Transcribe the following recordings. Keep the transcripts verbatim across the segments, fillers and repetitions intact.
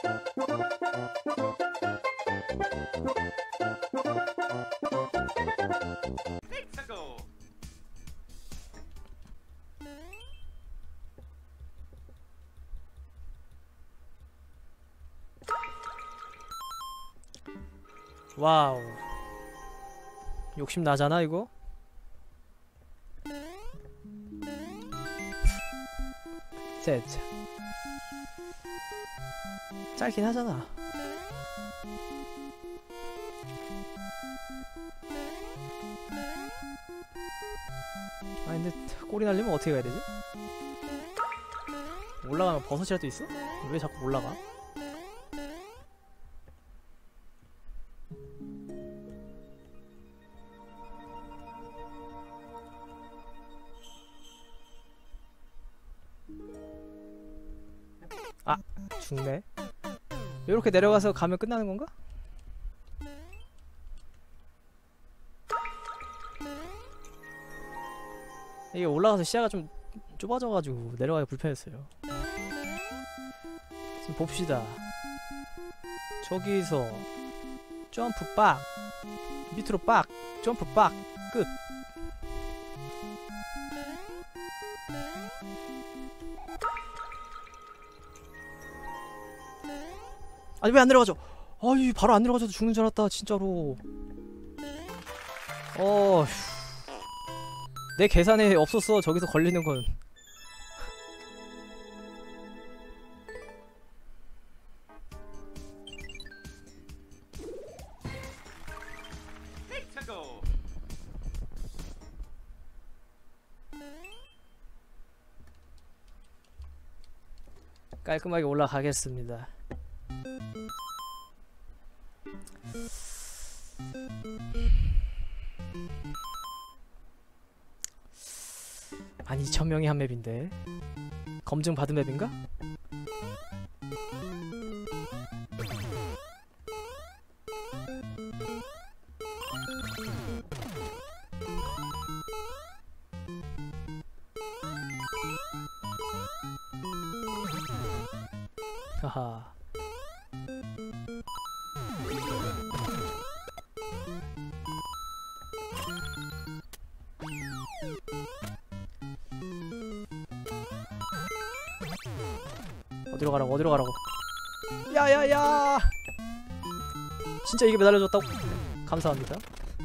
와우, 욕심 나잖아 이거? 셋. 짧긴 하잖아. 아 근데 꼬리 날리면 어떻게 가야 되지? 올라가면 버섯이라도 있어? 왜 자꾸 올라가? 아! 죽네. 요렇게 내려가서 가면 끝나는 건가? 이게 올라가서 시야가 좀 좁아져가지고 내려가기 불편했어요. 지금 봅시다. 저기서 점프 빡! 밑으로 빡! 점프 빡! 끝! 아니 왜 안 내려가죠? 아이 바로 안 내려가져도 죽는 줄 알았다 진짜로. 어... 내 계산에 없었어. 저기서 걸리는 건. 깔끔하게 올라가겠습니다. 한 이천 명이 한 맵인데 검증 받은 맵인가? 하하. 어디로 가라고 어디로 가라고. 야야야 진짜 이게 매달려줬다고? 감사합니다.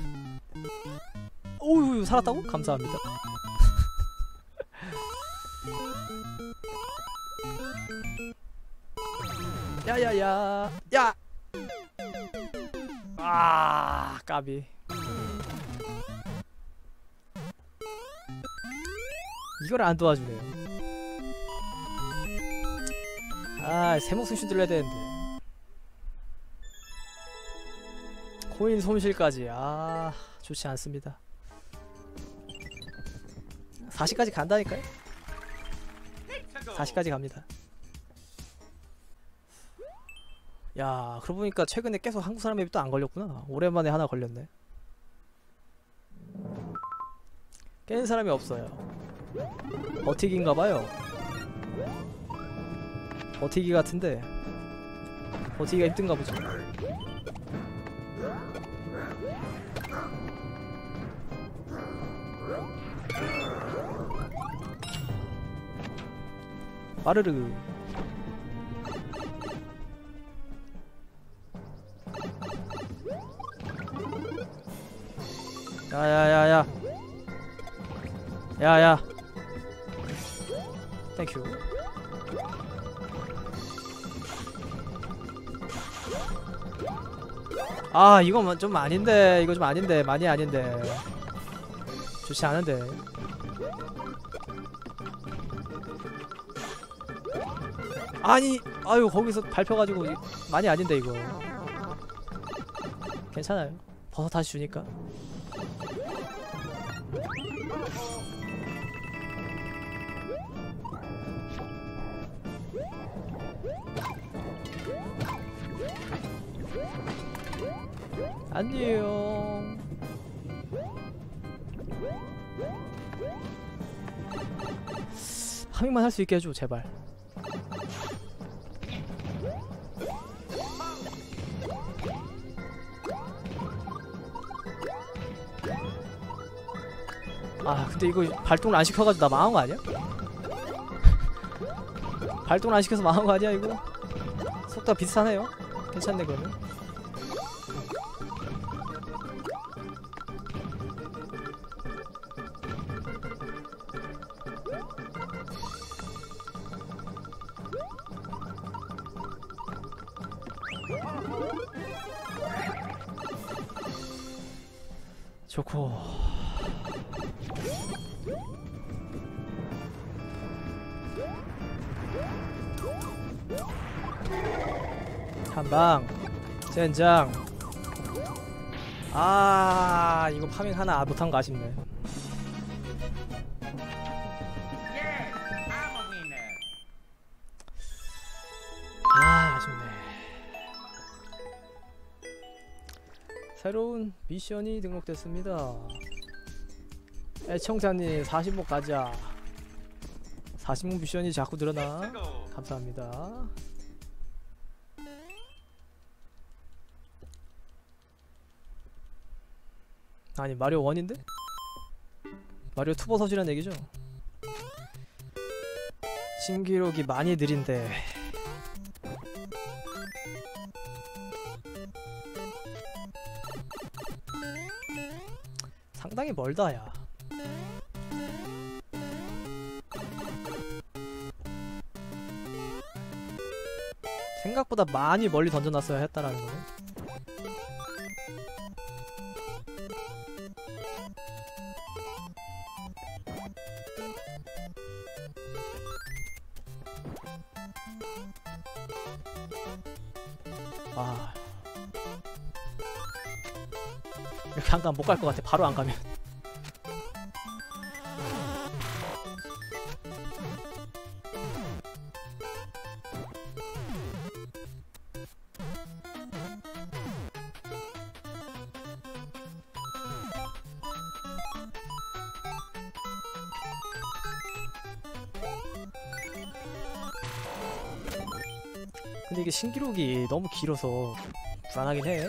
오우 살았다고? 감사합니다. 야야야 야! 아 까비. 이걸 안 도와주네요. 아, 새 목숨 휘둘러야 되는데. 코인 손실까지. 아, 좋지 않습니다. 사십까지 간다니까요? 사십까지 갑니다. 야, 그러고 보니까 최근에 계속 한국 사람 맵이 또 안 걸렸구나. 오랜만에 하나 걸렸네. 깨는 사람이 없어요. 버티기인가봐요. 버티기 같은데 버티기가 힘든가 보죠. 빠르르. 야야야야 야야 땡큐. 아 이거 좀 아닌데. 이거 좀 아닌데. 많이 아닌데. 좋지 않은데. 아니 아유 거기서 밟혀가지고 많이 아닌데 이거. 괜찮아요. 버섯 다시 주니까. 안녕. 파밍만 할 수 있게 해줘 제발. 아 근데 이거 발동을 안 시켜가지고 나 망한 거 아니야? 발동을 안 시켜서 망한 거 아니야 이거? 속도가 비슷하네요. 괜찮네 그러면. 좋고. 한방 젠장. 아 이거 파밍 하나 못한 거 아쉽네. 아 아쉽네. 새로운 미션이 등록됐습니다. 애청자님 사십목 가자. 사십목 미션이 자꾸 늘어나. 감사합니다. 아니 마리오 원인데? 마리오 투 버섯이란 얘기죠? 신기록이 많이 느린데 상당히 멀다 야. 생각보다 많이 멀리 던져놨어야 했다라는 거네. 아 이렇게 안 가면 못 갈 것 같아. 바로 안 가면. 근데 이게 신기록이 너무 길어서 불안하긴 해.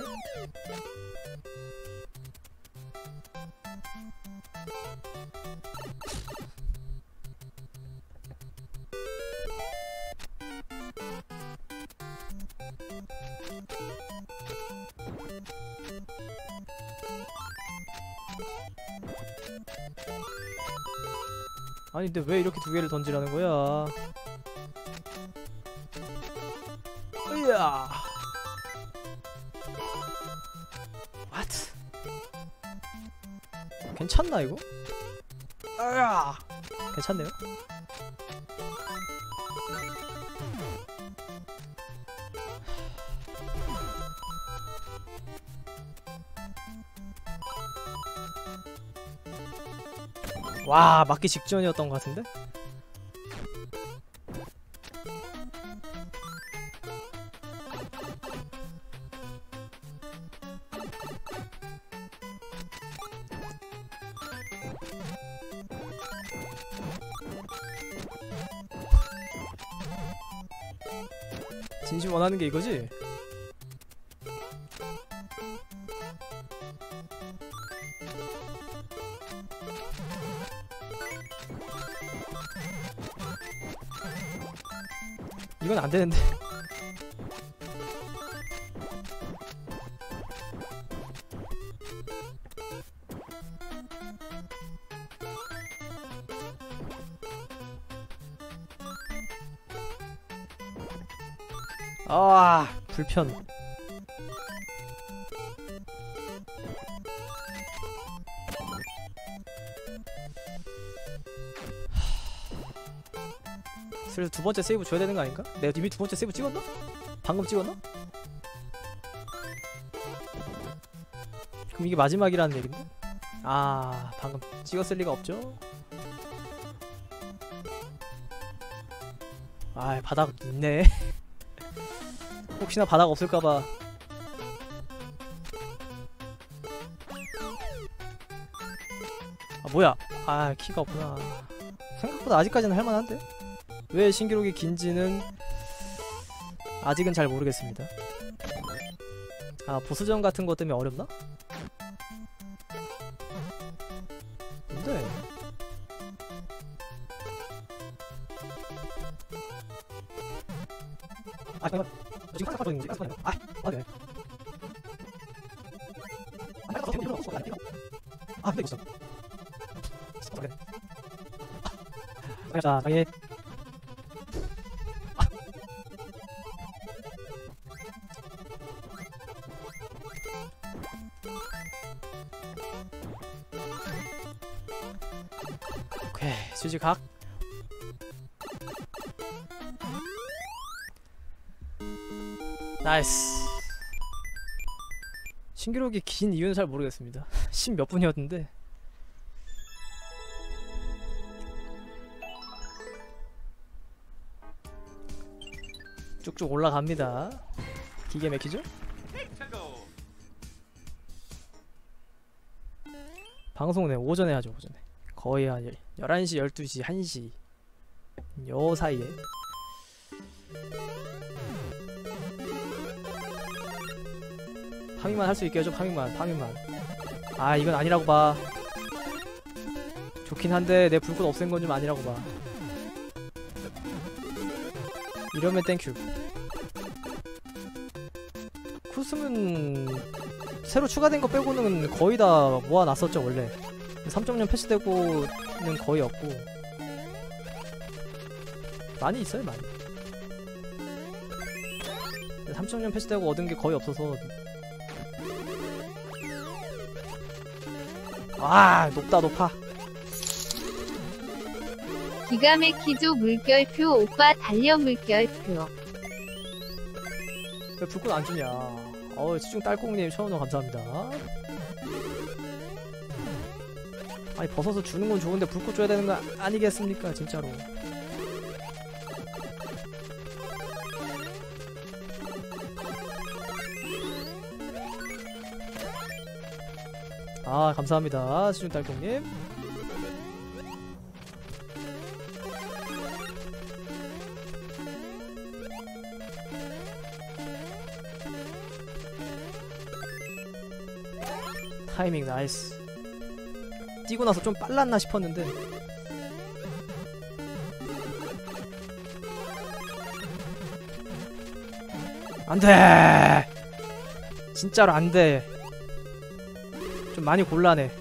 아니 근데 왜 이렇게 두 개를 던지라는 거야? 으야. What? 괜찮나 이거? 으야. 괜찮네요. 와 맞기 직전이었던 것 같은데? 진심 원하는 게 이거지? 이건 안 되는데. 아, 불편. 슬슬 두 번째 세이브 줘야 되는 거 아닌가? 내가 이미 두 번째 세이브 찍었나? 방금 찍었나? 그럼 이게 마지막이라는 얘긴데? 아, 방금 찍었을 리가 없죠? 아, 바닥 있네. 혹시나 바닥 없을까봐. 아, 뭐야? 아, 키가 없구나. 생각보다 아직까지는 할만한데? 왜 신기록이 긴지는 아직은 잘 모르겠습니다. 아, 보스전 같은 것 때문에 어렵나? 근데 아 잠깐만. 저 지금 가스 있는지 가스 아, 아 네. 아 가스 필요 없어. 아 근데 있어. 그래. 자, 당연히. 오케이, 수지 각. 나이스. 신기록이 긴 이유는 잘 모르겠습니다. 십 몇 분이었는데. 쭉쭉 올라갑니다. 기계 막히죠? 방송은 오전에 하죠. 오전에 거의 한 열한 시, 열두 시, 한 시 요 사이에. 파밍만 할 수 있게 해줘. 파밍만 파밍만. 아 이건 아니라고 봐. 좋긴 한데 내 불꽃 없앤 건 좀 아니라고 봐. 이러면 땡큐. 쿠스는 새로 추가된 거 빼고는 거의 다 모아놨었죠 원래. 삼 점 영 패치되고는 거의 없고. 많이 있어요 많이. 삼 점 영 패치되고 얻은 게 거의 없어서. 아 높다 높아. 기가 막히죠. 물결표 오빠 달려 물결표. 왜 불꽃 안 주냐. 어우 치중 딸꽁님 천원 감사합니다. 아니 벗어서 주는 건 좋은데 불꽃 줘야 되는 거 아니겠습니까 진짜로. 아 감사합니다 치중 딸꽁님. 타이밍 나이스. 뛰고 나서 좀 빨랐나 싶었는데. 안돼. 진짜로 안돼. 좀 많이 곤란해.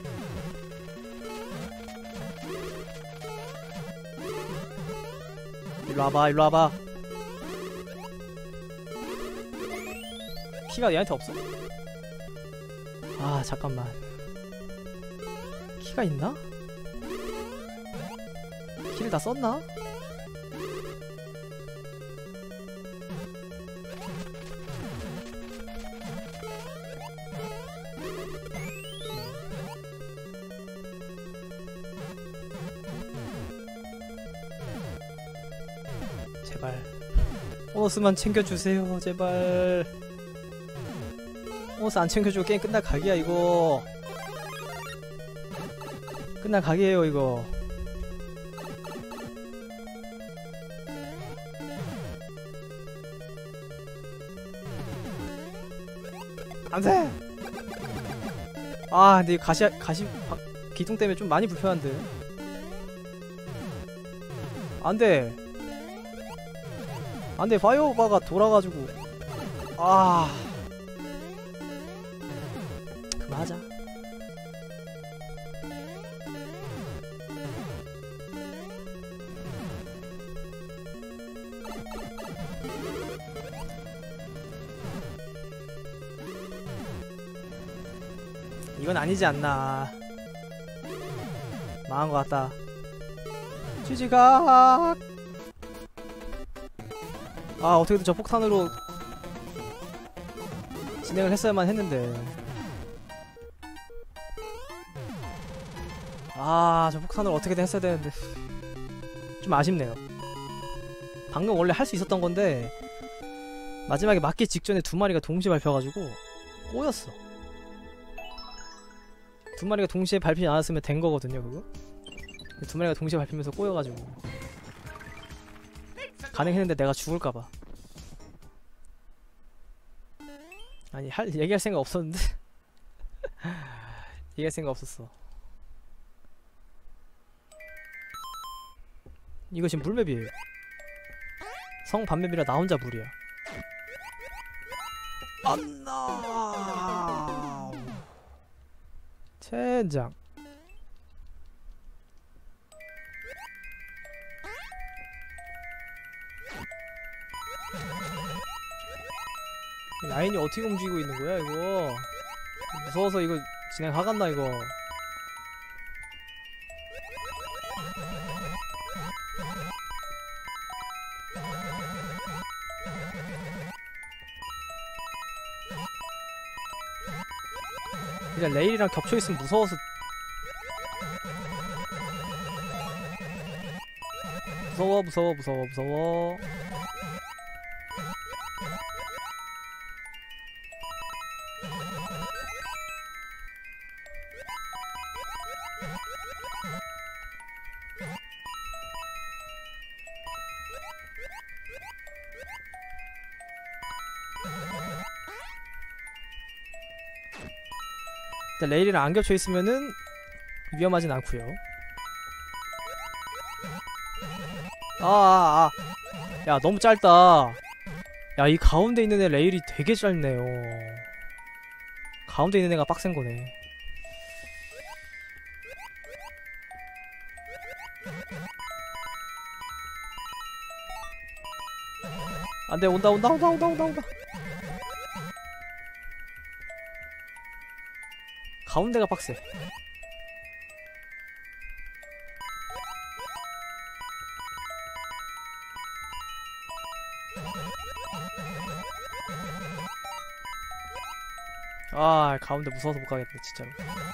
일로 와봐 일로 와봐. 키가 얘한테 없어. 아 잠깐만. 키가 있나? 키를 다 썼나? 제발 보너스만 챙겨주세요 제발. 보너스 안 챙겨주고 게임 끝날 각이야 이거. 끝날 각이에요 이거. 안돼. 아 근데 이 가시 가시 바, 기둥 때문에 좀 많이 불편한데. 안돼 안돼. 파이어바가 돌아가지고. 아 그만하자. 이건 아니지 않나. 망한 것 같다. 지지각. 아 어떻게든 저 폭탄으로 진행을 했어야만 했는데. 아 저 폭탄으로 어떻게든 했어야 되는데 좀 아쉽네요. 방금 원래 할 수 있었던 건데 마지막에 맞기 직전에 두 마리가 동시에 밟혀가지고 꼬였어. 두 마리가 동시에 밟히지 않았으면 된 거거든요 그거. 두 마리가 동시에 밟히면서 꼬여가지고 가능했는데 내가 죽을까봐. 아니 할 얘기할 생각 없었는데. 얘기할 생각 없었어. 이거 지금 물맵이에요. 성 반맵이라 나 혼자 물이야. 안나 젠장. 이 라인이 어떻게 움직이고 있는 거야 이거? 무서워서 이거 진행하겠나 이거? 그냥 레일이랑 겹쳐있으면 무서워서. 무서워 무서워 무서워 무서워. 일단 레일이랑 안 겹쳐 있으면은 위험하진 않고요. 아, 아, 아. 야, 너무 짧다. 야, 이 가운데 있는 애 레일이 되게 짧네요. 가운데 있는 애가 빡센 거네. 안 돼, 온다, 온다, 온다, 온다, 온다, 온다. 가운데가 빡세. 아, 가운데 무서워서 못 가겠네, 진짜로.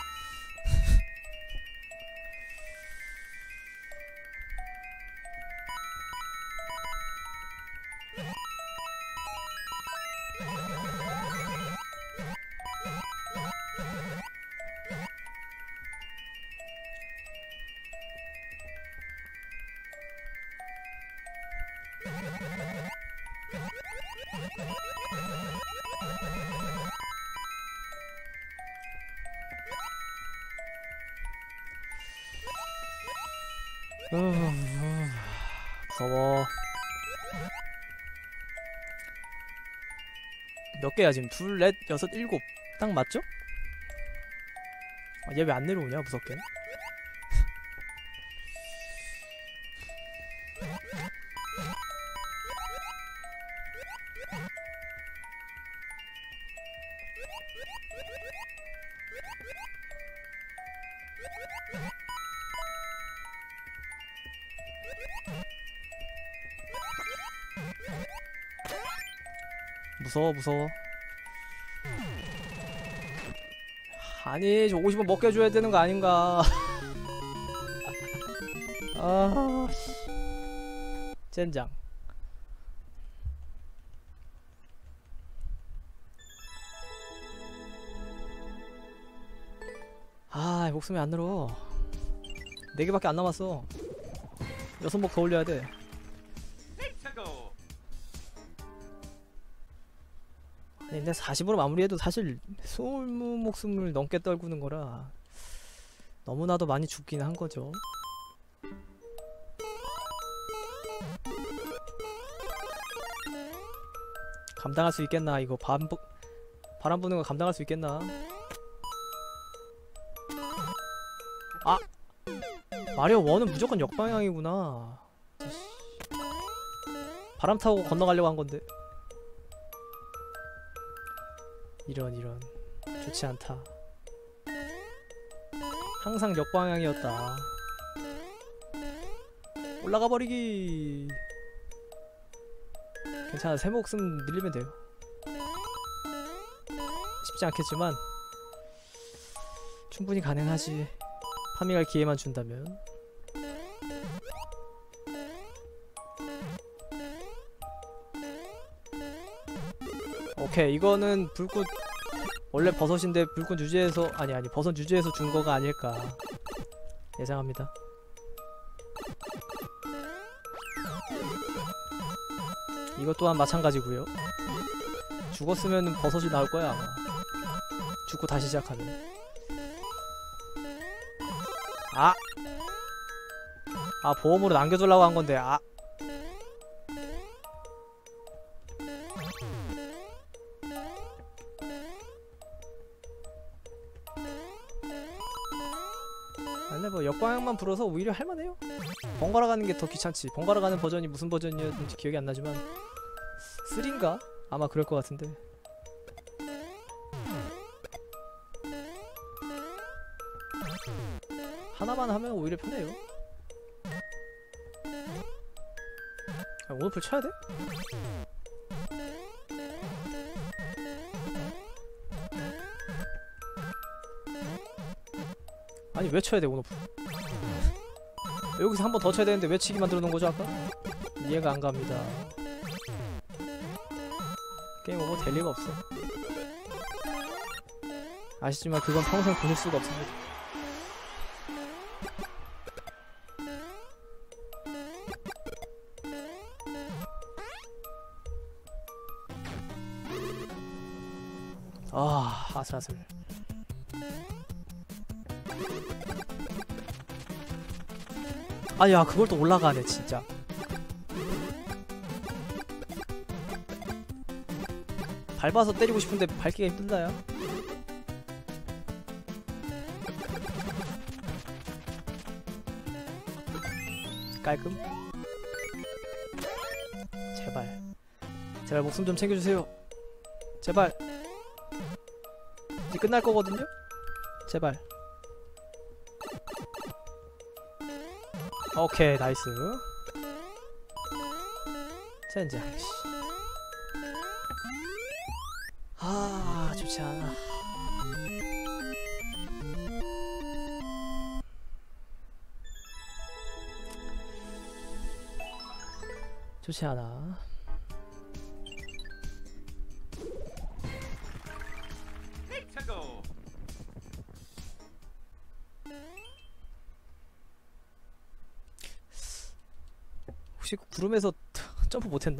무서워. 몇 개야 지금? 둘, 넷, 여섯, 일곱. 딱 맞죠? 아, 얘 왜 안 내려오냐 무섭게. 무서워 무서워. 아니 저 오십 원 먹게 해줘야 되는 거 아닌가. 아 젠장. 아 목숨이 안 늘어. 네 개밖에 안 남았어. 여섯 목 더 올려야 돼. 아니 근데 사십으로 마무리해도 사실 이십 목숨을 넘게 떨구는 거라 너무나도 많이 죽긴 한 거죠. 감당할 수 있겠나 이거. 바람, 부, 바람 부는 거 감당할 수 있겠나. 아! 마리오 원은 무조건 역방향이구나. 바람 타고 건너가려고 한 건데. 이런 이런 좋지 않다. 항상 역방향이었다. 올라가 버리기. 괜찮아. 세 목숨 늘리면 돼요. 쉽지 않겠지만 충분히 가능하지. 파밍할 기회만 준다면. 오케이 이거는 불꽃 원래 버섯인데 불꽃 유지해서 아니 아니 버섯 유지해서 준 거가 아닐까 예상합니다. 이것 또한 마찬가지고요. 죽었으면 버섯이 나올 거야 아마. 죽고 다시 시작하면. 아! 아 보험으로 남겨주려고 한 건데 아! 근데 뭐 역방향만 불어서 오히려 할만해요. 번갈아 가는 게 더 귀찮지. 번갈아 가는 버전이 무슨 버전이었는지 기억이 안 나지만 삼인가? 아마 그럴 것 같은데. 하나만 하면 오히려 편해요. 아, 오늘 불 쳐야 돼? 아니 왜 쳐야 돼 오늘 불? 여기서 한 번 더 쳐야 되는데 왜 치기 만들어 놓은 거죠 아까? 이해가 안 갑니다. 게임 오버 될 리가 없어. 아시지만 그건 평생 보실 수가 없습니다. 아, 아슬아슬. 아야, 그걸 또 올라가네, 진짜. 밟아서 때리고 싶은데 밟기가 힘들다, 야. 깔끔. 제발. 제발 목숨 좀 챙겨주세요. 제발. 이제 끝날 거거든요? 제발. 오케이, 나이스. 젠장. 아, 좋지 않아. 좋지 않아. 혹시 구름에서 점프 못했나?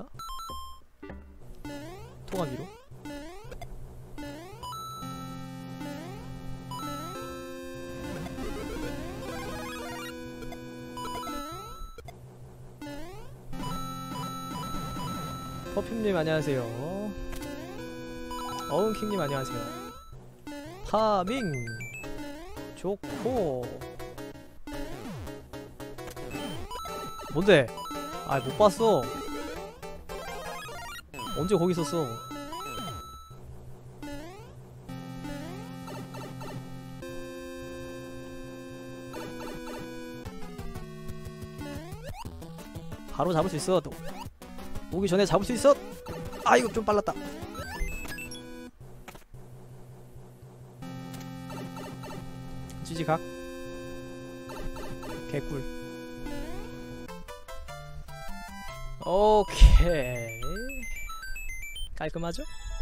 통화 위로? 퍼퓸님 안녕하세요. 어은킹님 안녕하세요. 파밍 좋고. 뭔데? 아, 못 봤어. 언제 거기 있었어? 바로 잡을 수 있어. 오기 전에 잡을 수 있어. 아, 이거 좀 빨랐다. 지지각. 개꿀. 오케이. 깔끔하죠?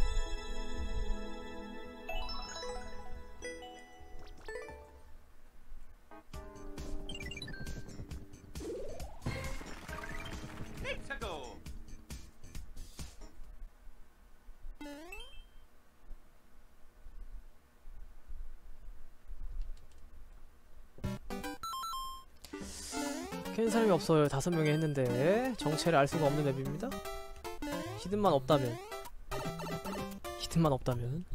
캔 사람이 없어요. 다섯 명이 했는데 정체를 알 수가 없는 맵입니다. 히든만 없다면 히든만 없다면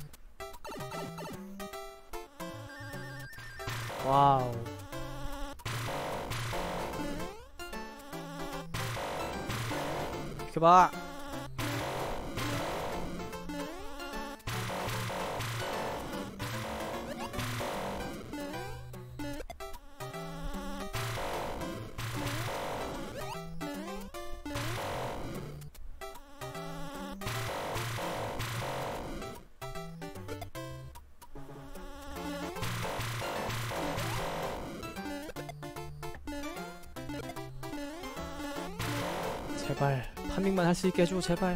와우. 이렇게 봐. 제발 파밍만 할 수 있게 해줘. 제발.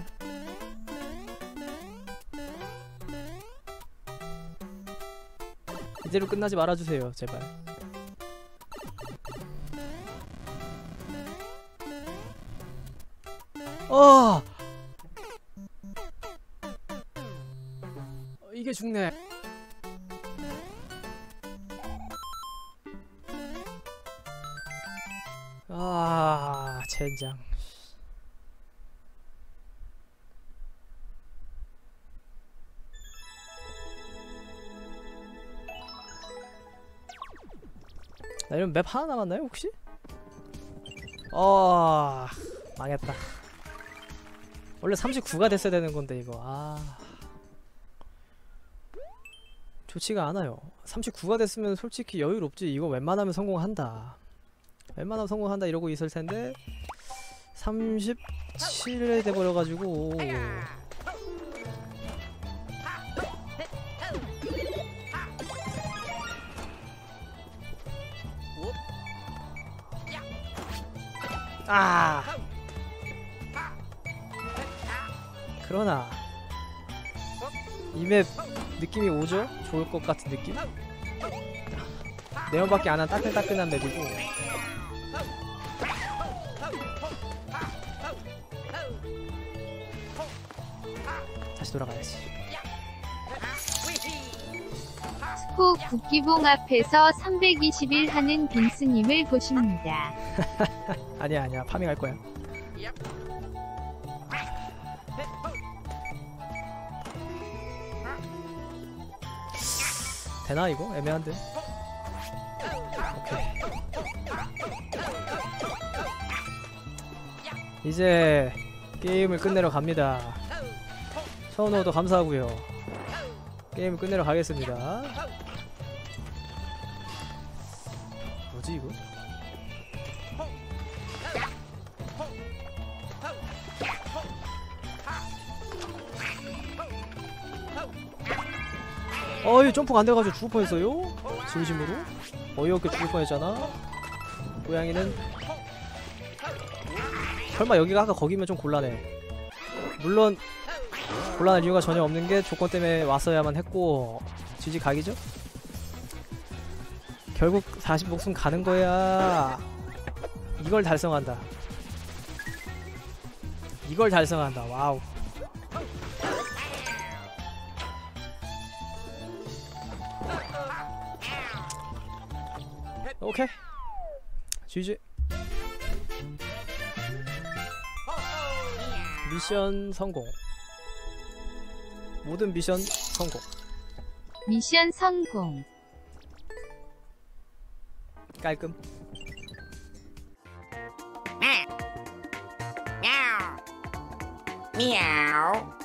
이대로 끝나지 말아주세요. 제발. 어! 이게 죽네. 아, 젠장. 나 이런 맵 하나 남았나요 혹시? 어... 망했다. 원래 삼십구가 됐어야 되는 건데 이거. 아... 좋지가 않아요. 삼십구가 됐으면 솔직히 여유롭지. 이거 웬만하면 성공한다. 웬만하면 성공한다 이러고 있을 텐데 삼십칠에 돼버려가지고. 아! 그러나 이 맵 느낌이 오죠? 좋을 것 같은 느낌? 네번밖에 안 한 따끈따끈한 맵이고. 다시 돌아가야지. 스포 국기봉 앞에서 삼백이십 일 하는 빈스님을 보십니다. 아니야 아니야 파밍할 거야. 되나 이거? 애매한데. 오케이. 이제 게임을 끝내러 갑니다. 천호도 감사하고요. 게임을 끝내러 가겠습니다. 뭐지 이거? 어이 점프가 안 돼가지고 죽을 뻔했어요? 진심으로? 어이없게 죽을 뻔했잖아? 고양이는 설마 여기가 아까 거기면 좀 곤란해. 물론 곤란할 이유가 전혀 없는게 조건 때문에 왔어야만 했고 지지 각이죠? 결국 사십 목숨 가는 거야. 이걸 달성한다. 이걸 달성한다. 와우. 오케이. 지지. 미션 성공. 모든 미션 성공. 미션 성공. 깔끔. Meow.